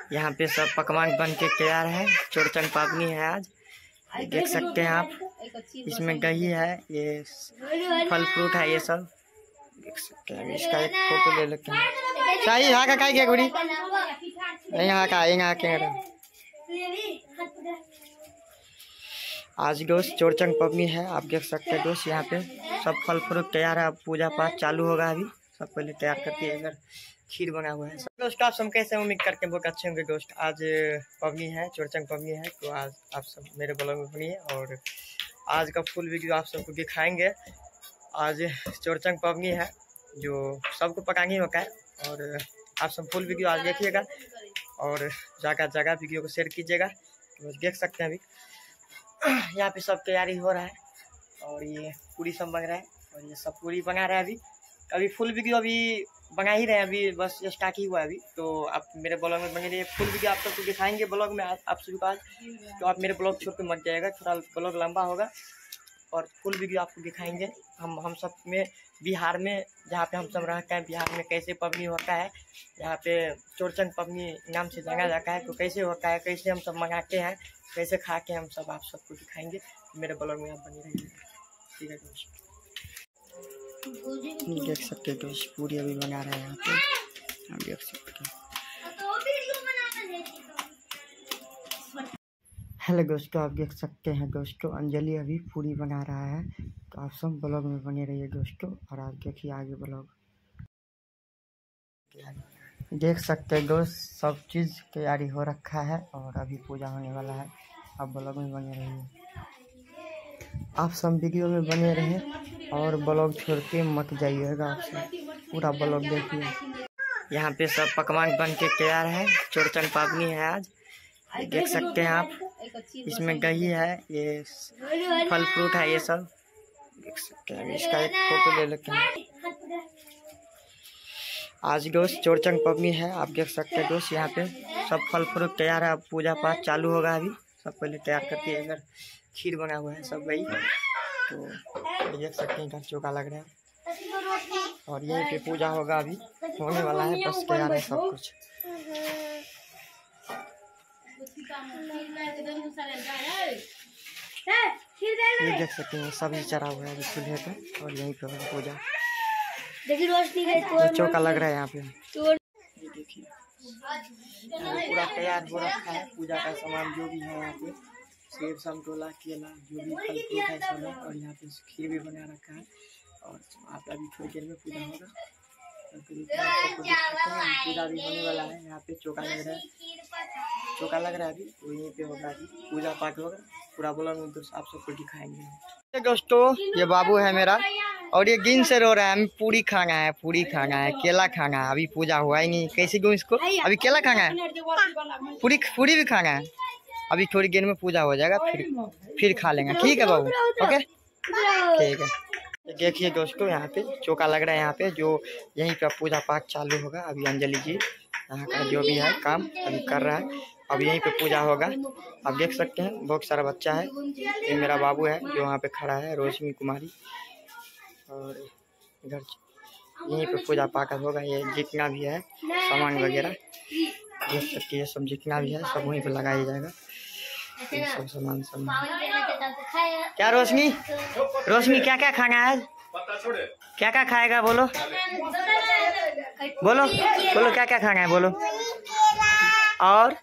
यहाँ पे सब पकवान बन के तैयार है। चौरचन पावनी है आज, देख सकते हैं आप। इसमें दही है, ये फल फ्रूट है, ये सब देख सकते हैं। इसका एक फोटो ले लेते हैं। शाही यहाँ का क्या गुड़ी, यहाँ का आज दोस्त चौरचन पवनी है, आप देख सकते हैं दोस्त। यहाँ पे सब फल फ्रूट तैयार है, अब पूजा पाठ चालू होगा। अभी सब पहले तैयार करके इधर खीर बना हुआ है। दोस्त आप सब कैसे, उम्मीद करके बहुत अच्छे होंगे दोस्त। आज पवनी है, चौरचन पवनी है, तो आज आप सब मेरे ब्लॉग में बनिए और आज का फुल वीडियो आप सबको दिखाएंगे। आज चौरचन पवनी है जो सबको पकानी ही होता है और आप सब फुल वीडियो आज देखिएगा और जगह जगह वीडियो को शेयर कीजिएगा। तो देख सकते हैं अभी यहाँ पे सब तैयारी हो रहा है और ये पूरी सब बन रहा है और ये सब पूरी बना रहा है। अभी फुल वीडियो अभी बना ही रहे हैं, अभी बस स्टार्ट ही हुआ है अभी। तो आप मेरे ब्लॉग में बने रहिए, फुल वीडियो आप सबको दिखाएंगे ब्लॉग में आप सभी का। तो आप मेरे ब्लॉग छोड़ के मत जाएगा, थोड़ा ब्लॉग लंबा होगा और फुल वीडियो आपको दिखाएंगे। हम सब में बिहार में जहाँ पे हम सब रहते हैं, बिहार में कैसे पवनी होता है, यहाँ पे चौरचन पवनी नाम से जाना जाता है। तो कैसे होता है, कैसे हम सब मंगाते हैं, कैसे खा के हम सब आप सबको दिखाएंगे। मेरे ब्लॉग में आप बने रहिए, ठीक है दोस्त। देख सकते हैं दोस्त, पूरी अभी बना रहे हैं यहाँ पे, आप देख सकते हैं। हेलो दोस्तों, आप देख सकते हैं दोस्तों, अंजलि अभी पूरी बना रहा है। तो आप सब ब्लॉग में बने रहिए दोस्तों और आप देखिए आगे ब्लॉग। देख सकते हैं दोस्त, सब चीज़ तैयारी हो रखा है और अभी पूजा होने वाला है। आप ब्लॉग में बने रहिए, आप सब वीडियो में बने रहें और ब्लॉग छोड़ के मत जाइएगा। आप सब पूरा ब्लॉग देखिए। यहाँ पे सब पकवान बन के तैयार है, चौरचन पावनी है आज, देख सकते हैं आप। इसमें दही है, ये फल फ्रूट है, ये सब देख सकते हैं। इसका एक फोटो ले लेते हैं। आज दोस्त चौरचन पवनी है, आप देख सकते हैं दोस्त। यहाँ पे सब फल फ्रूट तैयार है, अब पूजा पाठ चालू होगा। अभी सब पहले तैयार करके इधर खीर बना हुआ है सब वही। तो देख सकते हैं इधर चौका लग रहा है और यहीं पे पूजा होगा, अभी होने वाला है, बस तैयार है सब कुछ। ये देख सकते हैं सभी चढ़ा हुआ है चूल्हे पे और यहीं पे होगा पूजा। चौका लग रहा है यहाँ पे, ये देखिए पूरा तैयार हो रखा है। पूजा का सामान जो भी है यहाँ पे, सेब संतोला केला जो भी फल फ्रूट है सब है और यहाँ पे खीर भी बना रखा है और आप अभी थोड़ी देर में पूजा होगा। पूजा भी होने वाला है। यहाँ पे चौका लग रहा है, चौका लग रहा है अभी, तो यहीं पे होगा अभी पूजा पाठ होगा। पूरा ब्लॉग में दोस्त आप सबको दिखाएंगे। दोस्तों ये बाबू है मेरा और ये गिन से रो रहा है, हमें पूरी खाना है, पूरी खाना है, केला खाना है। अभी पूजा हुआ ही नहीं, कैसे दूं इसको, अभी केला खाना है, पूरी भी खाना है। अभी थोड़ी देर में पूजा हो जाएगा, फिर खा लेंगे, ठीक है बाबू, ओके ठीक है। देखिए दोस्तों यहाँ पे चौका लग रहा है, यहाँ पे जो यहीं पे पूजा पाठ चालू होगा। अभी अंजलि जी यहाँ का जो भी है काम अभी कर रहा है, अब यहीं पे पूजा होगा। आप देख सकते हैं बहुत सारा बच्चा है, ये मेरा बाबू है जो वहाँ पे खड़ा है, रोशनी कुमारी। और इधर यहीं पे पूजा पाठ होगा। ये जितना भी है सामान वगैरह देख सकते हैं, सब जितना भी है सब वहीं पे लगाया जाएगा। सब सामान सब क्या रोशनी क्या क्या खाना है, क्या क्या खाएगा, बोलो बोलो बोलो क्या क्या खाना है, बोलो। और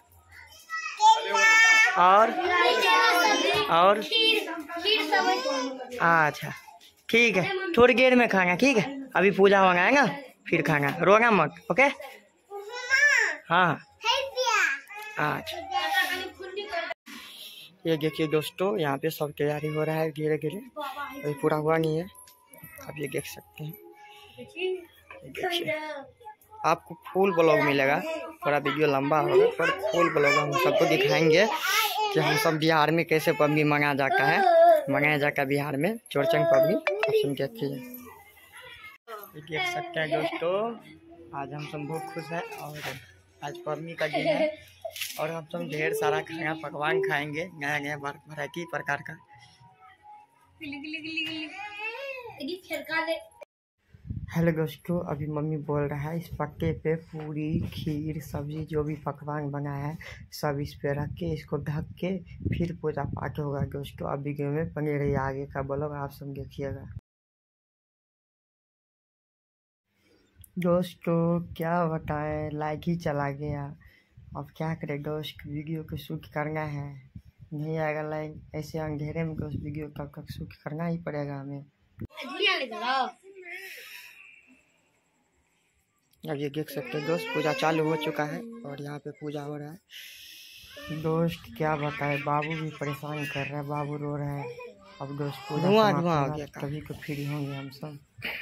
अच्छा ठीक है, थोड़ी देर में खाना, ठीक है। अभी पूजा होना है ना, फिर खाना, रोना मत, ओके। हाँ अच्छा, ये देखिए दोस्तों यहाँ पे सब तैयारी हो रहा है धीरे धीरे, अभी पूरा हुआ नहीं है। आप ये देख सकते हैं, देखिए आपको फुल ब्लॉग मिलेगा, थोड़ा वीडियो लंबा होगा पर फुल ब्लॉग हम सबको दिखाएंगे कि हम सब बिहार में कैसे पवनी मनाया जाता है बिहार में चौरचन पवनी। आप सुन के देखिए, देख सकते हैं दोस्तों आज हम सब बहुत खुश हैं और आज पवनी का दिन है और हम सब ढेर सारा खाना पकवान खाएंगे, नया नया वैरायटी प्रकार का। हेलो दोस्तों, अभी मम्मी बोल रहा है इस पक्के पे पूरी खीर सब्जी जो भी पकवान बना है सब इस पे रख के इसको ढक के फिर पूजा पाठ होगा दोस्तों। अभी गेम में बने रहिए, आगे का ब्लॉग आप सब देखिएगा। दोस्तों क्या बताएं, लाइक ही चला गया। अब क्या करें दोस्त, वीडियो को शूट करना है, नहीं आएगा लाइक। ऐसे अंधेरे में दोस्त वीडियो कब तक शूट करना ही पड़ेगा हमें। अब ये देख सकते हैं दोस्त, पूजा चालू हो चुका है और यहाँ पे पूजा हो रहा है। दोस्त क्या बताए, बाबू भी परेशान कर रहा है, बाबू रो रहा है। अब दोस्त पूजा धुआं हो गया, कभी को फ्री होंगे हम सब।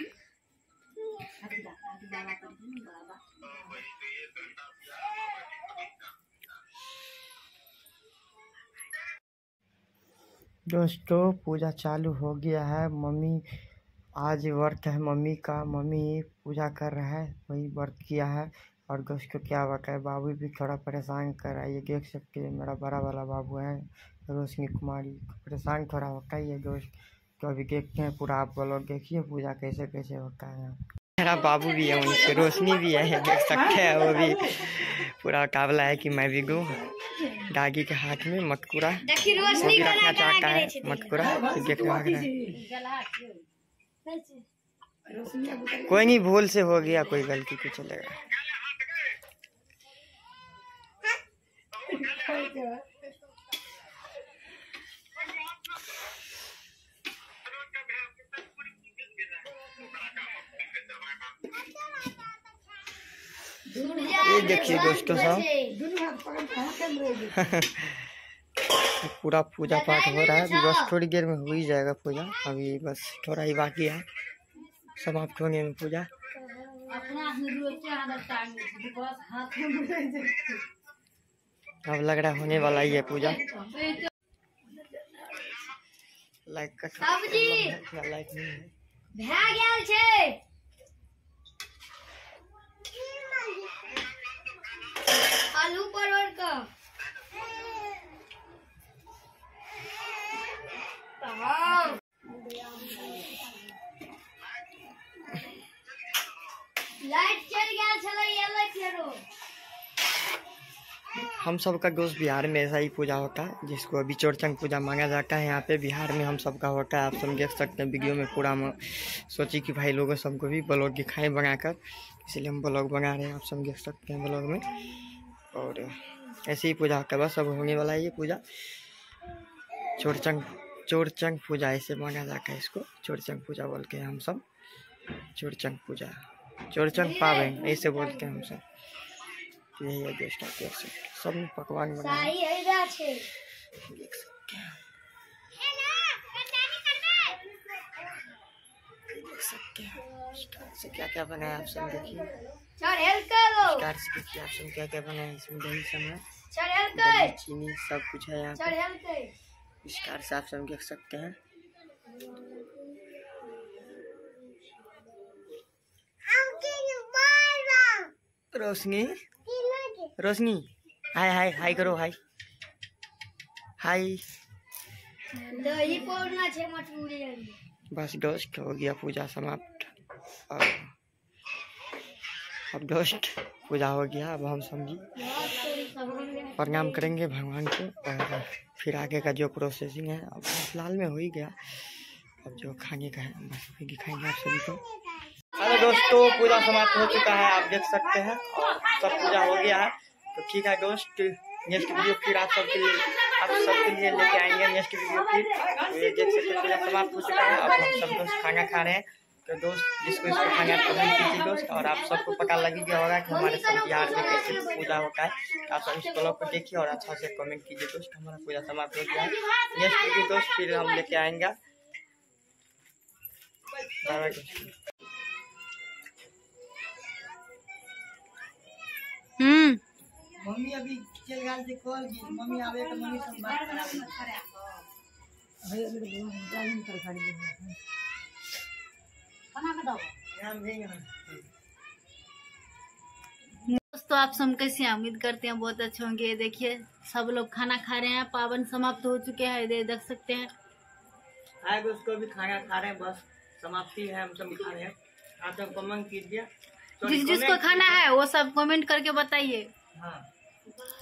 दोस्तों पूजा चालू हो गया है। मम्मी आज व्रत है मम्मी का, मम्मी पूजा कर रहा है, वही व्रत किया है। और दोस्तों क्या बताए, बाबू भी थोड़ा परेशान कर रहा है। ये देख सकते हैं मेरा बड़ा वाला बाबू है रोशनी कुमारी, परेशान थोड़ा होता ही है दोस्त। तो अभी देखते हैं पूरा, आप लोग देखिए पूजा कैसे कैसे होता है। मेरा बाबू भी है, उनसे रोशनी भी है, देख सकते हैं वो भी पूरा काबला है कि मैं भी गूँ। दागी के हाथ में मटकुरा रखना चाहता है, मटकुरा देख रहा है। कोई नहीं, भूल से हो गया, कोई गलती को चलेगा। ये देखिए दोस्तों सब पूरा पूजा पाठ हो रहा है। अभी बस थोड़ी देर में हो ही जाएगा पूजा, अभी बस थोड़ा ही बाकी है समाप्त होने में पूजा। अब लग रहा होने वाला ही है पूजा। लाइक का लाइक नहीं है। आलू परवल का लाइट चल गया, चला ये लाइट करो। हम सब का दोस्त बिहार में ऐसा ही पूजा होता है जिसको अभी चौरचंग पूजा मांगा जाता है। यहाँ पे बिहार में हम सब का होता है, आप सब देख सकते हैं वीडियो में पूरा। हम सोची कि भाई लोगों सबको भी ब्लॉग दिखाएं बनाकर, इसलिए हम ब्लॉग बना रहे हैं, आप सब देख सकते हैं ब्लॉग में। और ऐसे ही पूजा होता है, बस अब होने वाला है ये पूजा। चौरचंग पूजा ऐसे माना जाता है, इसको चौरचंग पूजा बोलते हैं हम सब। चौरचंग पूजा, चौरचंग पावन ऐसे बोलते हैं हम सब। यही है दोस्त, आप देख सकते हैं सब में पकवान बनाए देख सकते हैं। देख सकते हैं से क्या क्या बनाया आप सब देखिए। आप सब क्या क्या बनाया, इसमें दही समय चीनी सब कुछ है यहाँ पे। विस्तार से आप सब देख सकते हैं। रोशनी रोशनी हाय हाय हाय करो, हाय हाय। बस दोस्त हो गया पूजा समाप्त। और अब दोस्त पूजा हो गया, अब हम समझी प्रणाम करेंगे भगवान को और फिर आगे का जो प्रोसेसिंग है अब फिलहाल में हो ही गया। अब जो खाने का है बस वही दिखाएंगे आप सभी को। हेलो दोस्तों, पूजा समाप्त हो चुका है, आप देख सकते हैं और सब पूजा हो गया है। तो ठीक है दोस्त, नेक्स्ट वीडियो फिर आप सबके लिए लेके आएंगे नेक्स्ट वीडियो फिर। तो ये देख सकते हैं पूजा समाप्त हो चुका है, अब हम सब दोस्त खाना खा रहे हैं। तो दोस्त जिसको इसको खाना कमेंट कीजिए दोस्त, और आप सबको पता लग गया होगा कि हमारे सब बिहार में कैसे पूजा होता है। आप सब इस ब्लॉग को देखिए और अच्छा से कमेंट कीजिए दोस्त। हमारा पूजा समाप्त हो गया है, नेक्स्ट वीडियो दोस्त फिर हम लेके आएंगे। मम्मी अभी चल गाल से कॉल की, मम्मी आवे तो मम्मी से बात भाई मेरे जालिम कर खाड़ी खाना का दो ध्यान देंगे ना। दोस्तों आप सब कैसे हैं, उम्मीद करते हैं बहुत अच्छे होंगे। देखिए सब लोग खाना खा रहे हैं, पावन समाप्त हो चुके हैं, इधर देख सकते हैं। हाय दोस्तों, भी खाना खा रहे हैं, बस समाप्ति है, हम सब भी खा रहे हैं। आप सब कमेंट कीजिए। जिसको खाना है वो सब कमेंट करके बताइए। हाँ